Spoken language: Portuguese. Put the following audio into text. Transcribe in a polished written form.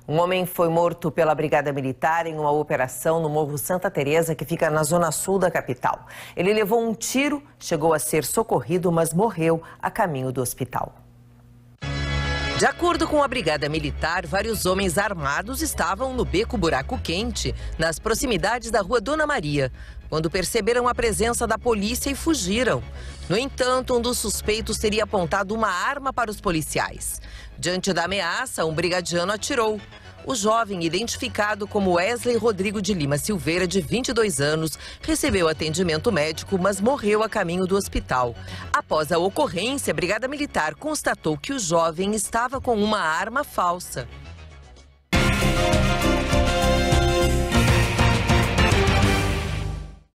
Um homem foi morto pela Brigada Militar em uma operação no Morro Santa Teresa, que fica na zona sul da capital. Ele levou um tiro, chegou a ser socorrido, mas morreu a caminho do hospital. De acordo com a Brigada Militar, vários homens armados estavam no Beco Buraco Quente, nas proximidades da Rua Dona Maria, quando perceberam a presença da polícia e fugiram. No entanto, um dos suspeitos teria apontado uma arma para os policiais. Diante da ameaça, um brigadiano atirou. O jovem, identificado como Wesley Rodrigo de Lima Silveira, de 22 anos, recebeu atendimento médico, mas morreu a caminho do hospital. Após a ocorrência, a Brigada Militar constatou que o jovem estava com uma arma falsa.